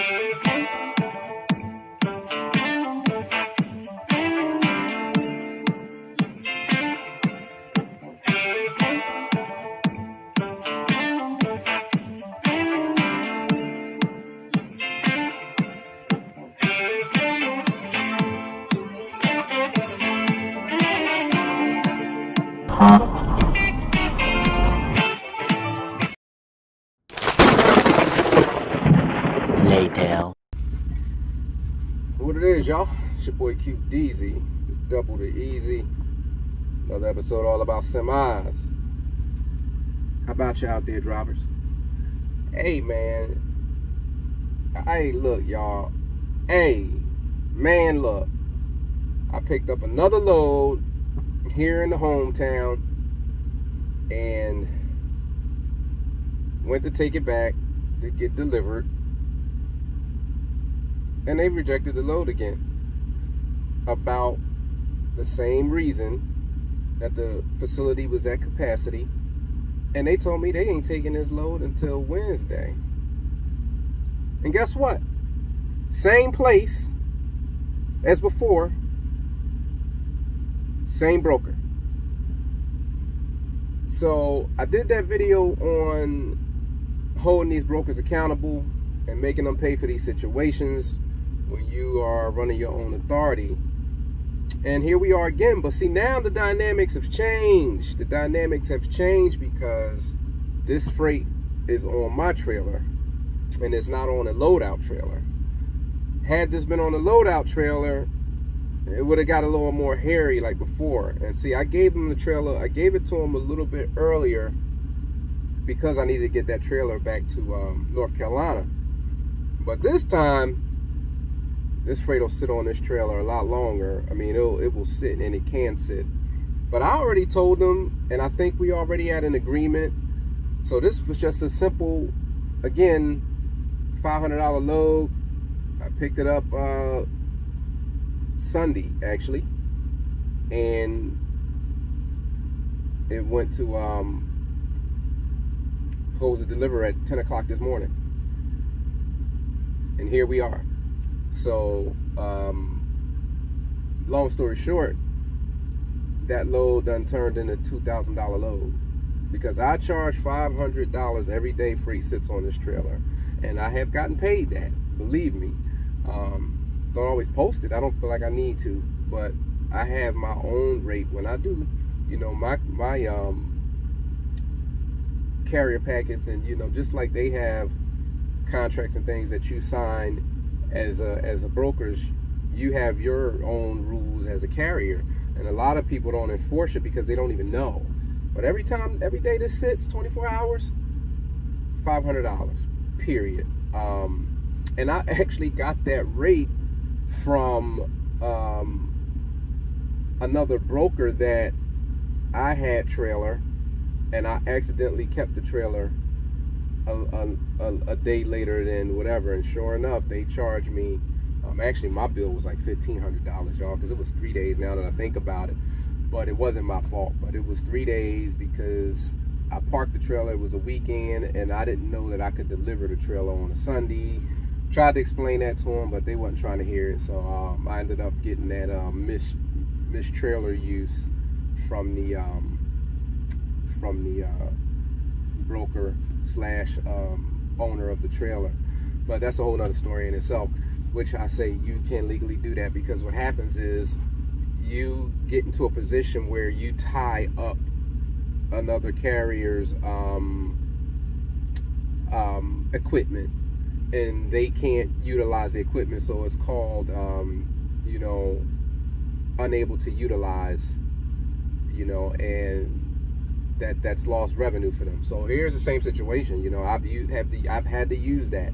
Later. What it is, y'all? It's your boy Q Deezy, double the easy. Another episode all about semis. How about you out there, drivers? Hey, man. Hey, look, y'all. Hey, man, look. I picked up another load here in the hometown and went to take it back to get delivered. And they rejected the load again. About the same reason that the facility was at capacity. And they told me they ain't taking this load until Wednesday. And guess what? Same place as before. Same broker. So I did that video on holding these brokers accountable and making them pay for these situations when you are running your own authority. And here we are again. But see, now the dynamics have changed. The dynamics have changed because this freight is on my trailer and it's not on a loadout trailer. Had this been on a loadout trailer, it would have got a little more hairy like before. And see, I gave him the trailer, I gave it to him a little bit earlier because I needed to get that trailer back to North Carolina. But this time, this freight will sit on this trailer a lot longer. I mean, it will sit, and it can sit. But I already told them, and I think we already had an agreement. So this was just a simple, again, $500 load. I picked it up Sunday, actually. And it went to supposed to deliver at 10 o'clock this morning. And here we are. So, long story short, that load done turned into $2,000 load because I charge $500 every day freight sits on this trailer, and I have gotten paid that. Believe me. Don't always post it. I don't feel like I need to, but I have my own rate when I do. You know, my carrier packets, and you know, just like they have contracts and things that you sign as a brokerage, you have your own rules as a carrier, and a lot of people don't enforce it because they don't even know. But every day this sits 24 hours, $500, period. And I actually got that rate from another broker that I had trailer, and I accidentally kept the trailer a day later than whatever, and sure enough, they charged me. Actually, my bill was like $1,500, y'all, because it was 3 days now that I think about it. But it wasn't my fault. But it was 3 days because I parked the trailer. It was a weekend, and I didn't know that I could deliver the trailer on a Sunday. Tried to explain that to them, but they wasn't trying to hear it. So I ended up getting that missed trailer use from the broker slash owner of the trailer. But that's a whole nother story in itself, which I say you can't legally do that, because what happens is you get into a position where you tie up another carrier's equipment, and they can't utilize the equipment, so it's called you know, unable to utilize, you know, and that's lost revenue for them. So here's the same situation. You know, I've had to use that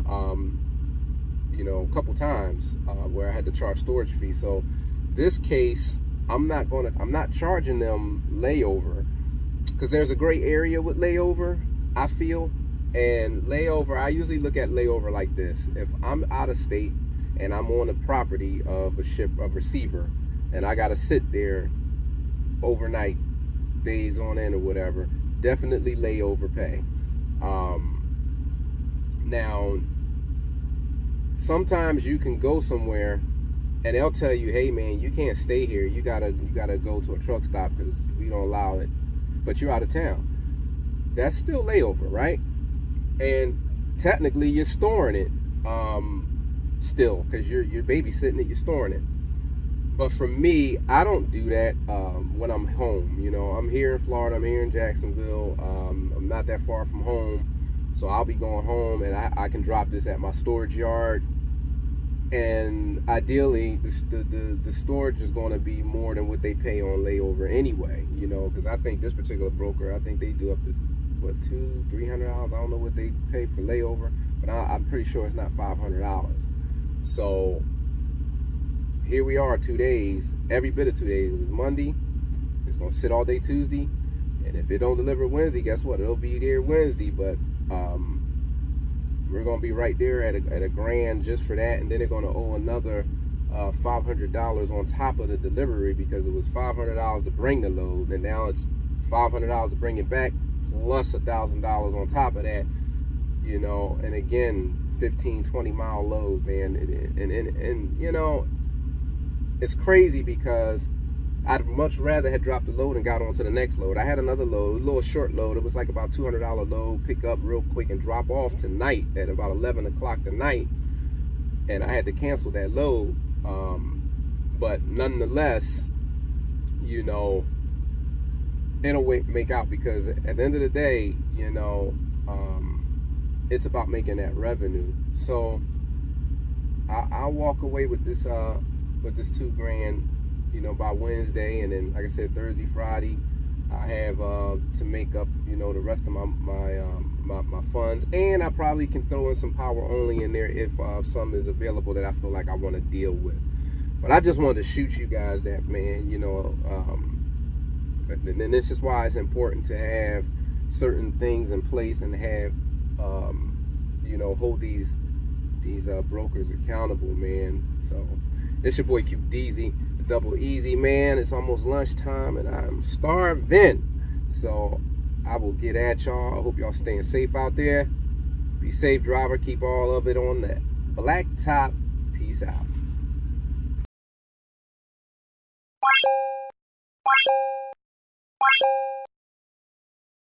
you know, a couple times where I had to charge storage fee. So this case, I'm not charging them layover, because there's a gray area with layover, I feel. And layover, I usually look at layover like this: if I'm out of state and I'm on the property of a receiver, and I gotta sit there overnight, days on end or whatever, definitely layover pay. Now, sometimes you can go somewhere and they'll tell you, hey man, you can't stay here, you gotta go to a truck stop because we don't allow it, but you're out of town. That's still layover, right? And technically you're storing it still, because you're babysitting it, you're storing it. But for me, I don't do that when I'm home. You know, I'm here in Florida, I'm here in Jacksonville, I'm not that far from home, so I'll be going home and I can drop this at my storage yard. And ideally, the storage is going to be more than what they pay on layover anyway, you know, because I think this particular broker, I think they do up to, what, $200-300? I don't know what they pay for layover, but I'm pretty sure it's not $500. So here we are, 2 days, every bit of 2 days. It's Monday, it's going to sit all day Tuesday, and if it don't deliver Wednesday, guess what? It'll be there Wednesday, but we're going to be right there at a grand just for that, and then they're going to owe another $500 on top of the delivery, because it was $500 to bring the load, and now it's $500 to bring it back, plus $1,000 on top of that, you know. And again, 15-20 mile load, man, and you know, it's crazy because I'd much rather had dropped the load and got on to the next load. I had another load, a little short load. It was like about $200 load, pick up real quick and drop off tonight at about 11 o'clock tonight. And I had to cancel that load. But nonetheless, you know, it'll make out, because at the end of the day, you know, it's about making that revenue. So I'll walk away with this $2,000, you know, by Wednesday, and then, like I said, Thursday, Friday, I have to make up, you know, the rest of my funds, and I probably can throw in some power only in there if some is available that I feel like I want to deal with. But I just wanted to shoot you guys that, man, you know, and this is why it's important to have certain things in place and have, you know, hold these brokers accountable, man. So it's your boy Q Deezy, the Double Easy, man. It's almost lunchtime and I'm starving. So I will get at y'all. I hope y'all staying safe out there. Be safe, driver. Keep all of it on the black top. Peace out.